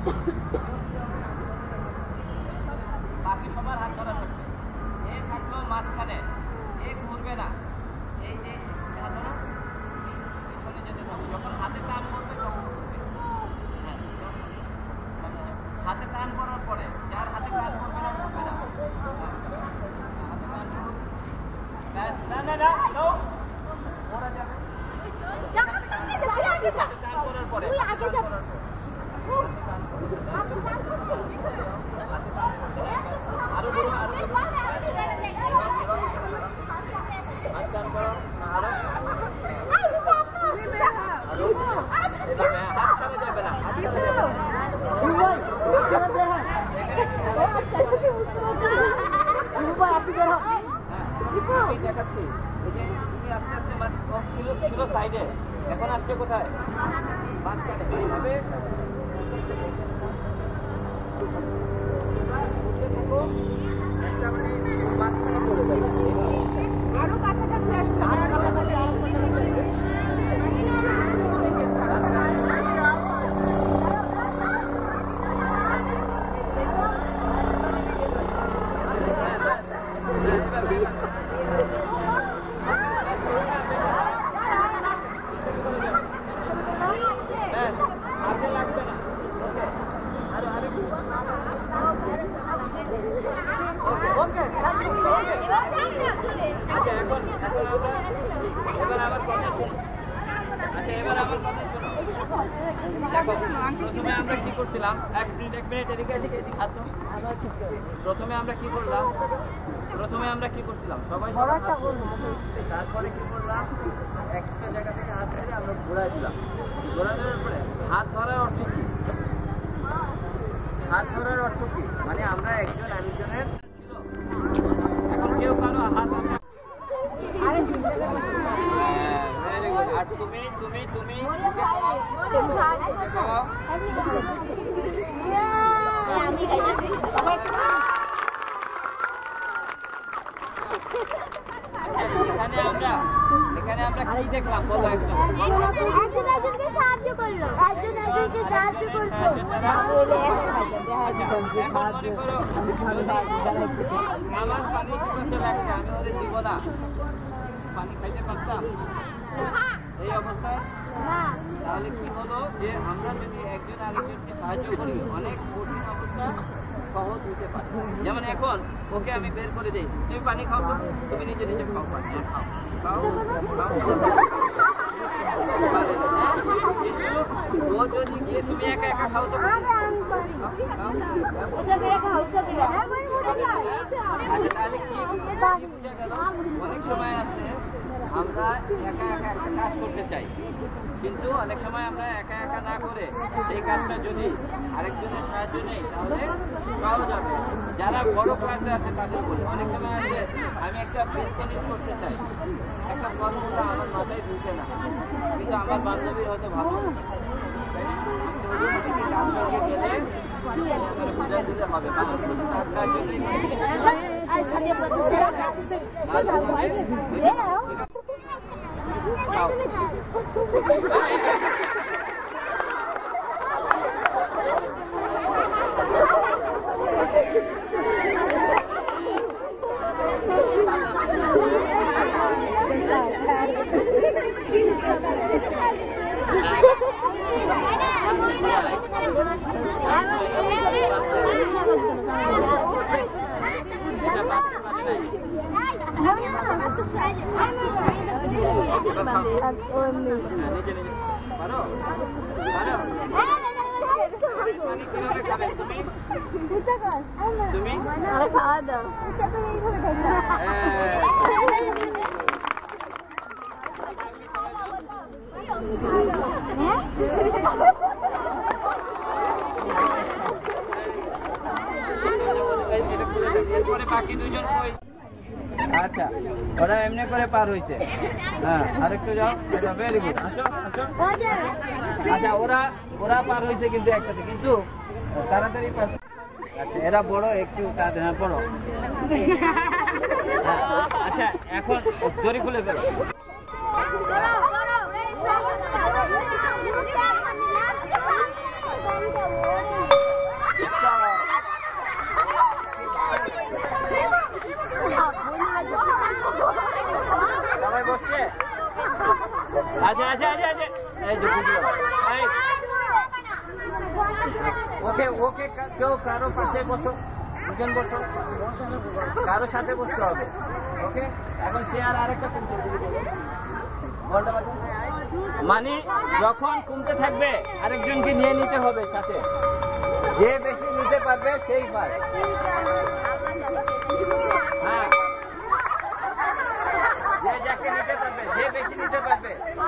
বাকি সবার হাত ধরা থাকবে, এ থাকলো মাঝখানে, এ ঘুরবে না। এই যে হাত ধরো, পিছনে যেতে থাকবে, যখন হাতে টান করবে তখন ঘুরবে। হ্যাঁ, হাতে টান করার পরে যার হাতে টান করবে না ঘুরবে না। হাতে টান করুন, ব্যাস। না না না, ওরা যাবে টান করার পরে, আরো বড়, আরো হাত টান করো, আরো হাত ছাড়া যাবে না, হাত ছাড়া যাবে না। দেখাচ্ছি, এই যে তুমি আস্তে আস্তে ছিল সাইডে, এখন আসছে কোথায়? মাঝখানে। এইভাবে উঠতে থাকো, একটা মানে মাঝখানে চলে যাবে, আরো কাছাকাছি আসছে, আরো কাছাকাছি, আরো প্রথমে আমরা কি করছিলাম, এক মিনিট এদিকে প্রথমে আমরা কি করলাম, সবাই তারপরে কি করলাম, একটা জায়গা থেকে হাত ধরে আমরা ঘোরাই দিলাম। ঘোরানোর পরে হাত ধরার অর্থ কি? হাত ধরার অর্থ কি? মানে আমরা একজন আরেকজনের এখন কেউ কারো হাত আর তুমি এখানে আমরা কি দেখলাম বলো একজন একজনকে সাহায্য করলো, একজনকে সাহায্য করছো। এখন মনে করো আমার পানি পিপাসা লাগছে, আমি ওদের দিব না, পানি খাইতে পারতাম এই অবস্থায়? তাহলে কি হলো যে আমরা যদি একজন আরেকজনকে সাহায্য করি অনেক কঠিন অবস্থা সহজ হতে পারে। যেমন এখন ওকে আমি বের করে দিই, তুমি পানি খাও তো, তুমি নিজে নিজে খাও পানি, খাও। ও যদি গিয়ে তুমি একা একা খাও তো, আচ্ছা তাহলে কি বুঝা গেল? অনেক সময় আছে আমরা একা একা একটা কাজ করতে চাই, কিন্তু অনেক সময় আমরা একা একা না করে সেই কাজটা যদি আরেকজনের সাহায্য নেই তাহলে সহজ হবে। যারা বড় ক্লাসে আছে তাদের বলে, অনেক সময় আছে আমি একটা পেন্সিল করতে চাই, একটা ফর্মুলা আমার মাথায় ঢুকে না, কিন্তু আমার বান্ধবীর হয়তো ভালো, কাজ করতে গেলে বুঝাই দিতে হবে, কারণ শুধু তার সাহায্য নেই। তুমি খাওয়া দাও বাকি দুজন। আচ্ছা ওরা এমনি করে পার হইছে, হ্যাঁ আরেকটু যাও, ভেরি গুড, আসো আসো। আচ্ছা ওরা পার হইছে কিন্তু একসাথে, কিন্তু তাড়াতাড়ি পার। আচ্ছা এরা বড় একটু, হ্যাঁ বড়। আচ্ছা এখন দড়ি খুলে ফেলো। হয়েছে? আচ্ছা আচ্ছা আচ্ছা আচ্ছা এই যে এই ওকে ওকে কেউ কারো পাশে বসো, দুজন বসো, কারো সাথে বসতে হবে। ওকে এখন চেয়ার আরেকটা কমতে মানে যখন কমতে থাকবে আরেকজনকে নিয়ে নিতে হবে সাথে, যে বেশি নিতে পারবে সেই পায়। হ্যাঁ যে যাকে নিতে পারবে, যে বেশি নিতে পারবে।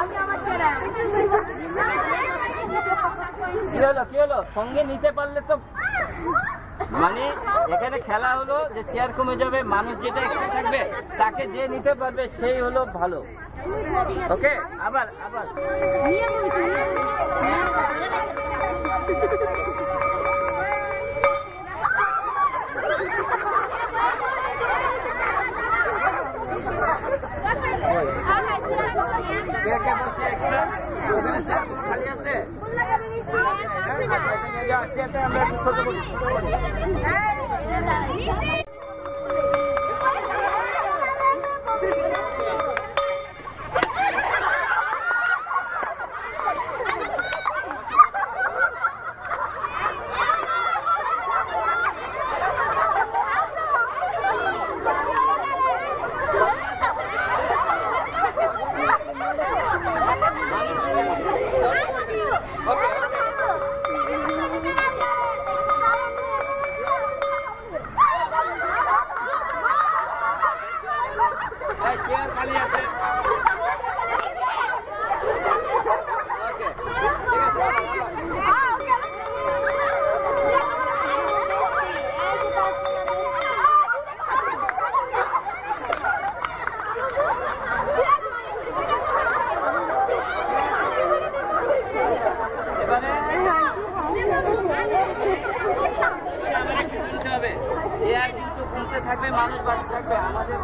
কি হলো সঙ্গে নিতে পারলে তো মানে এখানে খেলা হলো যে চেয়ার কমে যাবে, মানুষ যেটা এক্সট্রা থাকবে তাকে যে নিতে পারবে সেই হলো ভালো। ওকে আবার আবার খালি আছে আমরা চেয়ার খালি আছে। ওকে ঠিক আছে এবারে চেয়ার কিন্তু কমতে থাকবে, মানুষ বাড়তে থাকবে, আমাদের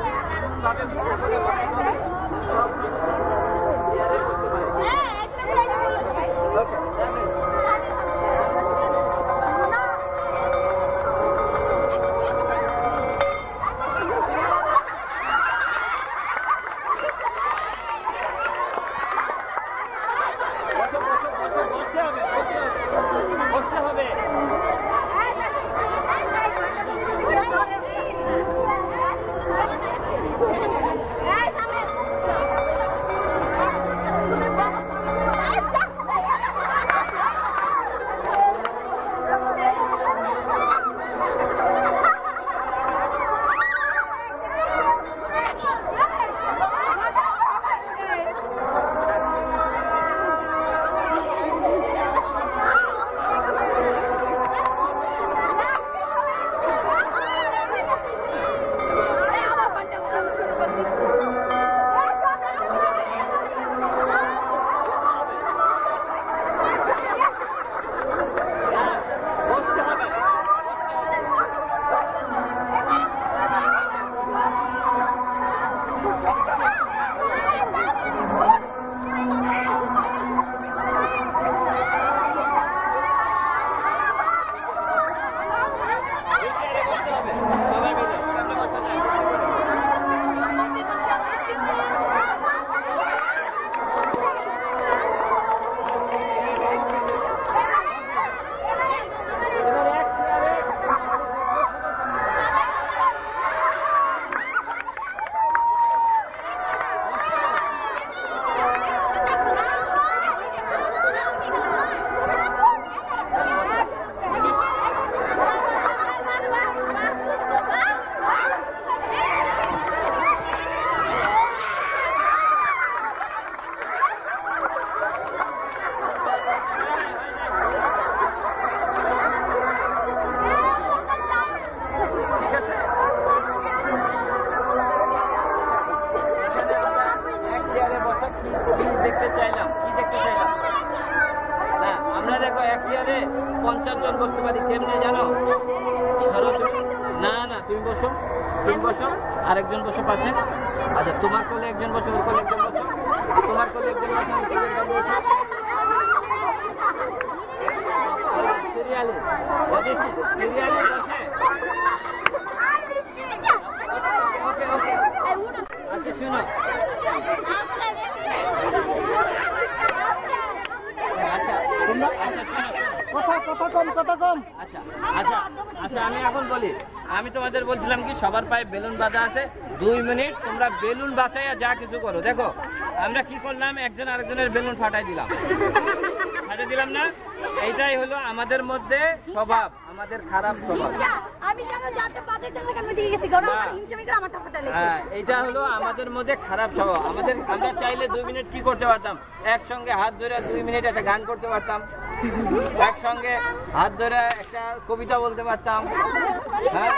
বসতে হবে। দেখতে চাইলাম না, আমরা দেখো এক চেয়ারে 50 জন বসতে পারি। কেমনে জানো? না না তুমি বসো, আরেকজন বসো পাশে। আচ্ছা তোমার কোলে একজন বসো, ওর কোলে একজন বসো, তোমার কোলে একজন বসো, ওর কোলে একজন বসো। সিরিয়ালে বসে। ওকে আচ্ছা শুনো আচ্ছা আচ্ছা আচ্ছা, আমি এখন বলি, আমি তোমাদের বলছিলাম কি সবার পায়ে বেলুন বাঁধা আছে, 2 মিনিট তোমরা বেলুন বাঁচাইয়া যা কিছু করো। দেখো আমরা কি করলাম, একজন আরেকজনের বেলুন ফাটাই দিলাম না? এইটাই হলো আমাদের মধ্যে স্বভাব, আমাদের খারাপ স্বভাব। হ্যাঁ, এইটা হলো আমাদের মধ্যে খারাপ স্বভাব। আমরা চাইলে 2 মিনিট কি করতে পারতাম, একসঙ্গে হাত ধরে 2 মিনিট একটা গান করতে পারতাম, একসঙ্গে হাত ধরে একটা কবিতা বলতে পারতাম। হ্যাঁ,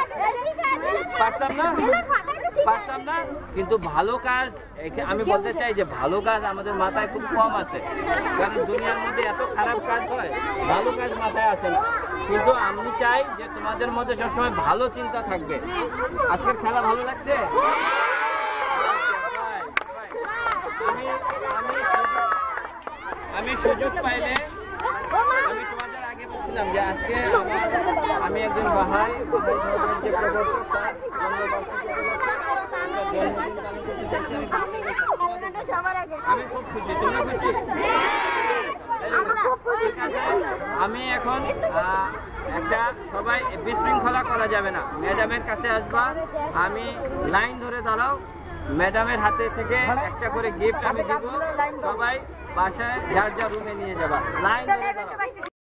পারতাম না। কিন্তু ভালো কাজ, আমি বলতে চাই যে ভালো কাজ আমাদের মাথায় খুব কম আছে, কারণ দুনিয়ার মধ্যে এত খারাপ কাজ হয়, ভালো কাজ মাথায় আসে না। কিন্তু আমি চাই যে তোমাদের মধ্যে সবসময় ভালো চিন্তা থাকবে। আজকের খেলা ভালো লাগছে? আমি সুযোগ পাইলে, আমি তোমাদের আগে বলছিলাম যে আজকে আমি একজন বাহাই ধর্মের যে প্রবর্তক, তার আমি খুব খুশি। তোমরা খুশি? আমি এখন একটা, সবাই বিশৃঙ্খলা করা যাবে না, ম্যাডামের কাছে আসবা, আমি লাইন ধরে দাঁড়াও, ম্যাডামের হাতে থেকে একটা করে গিফট আমি দিব, সবাই বাসায় যার যার রুমে নিয়ে যাবা, লাইন ধরে দাঁড়াও।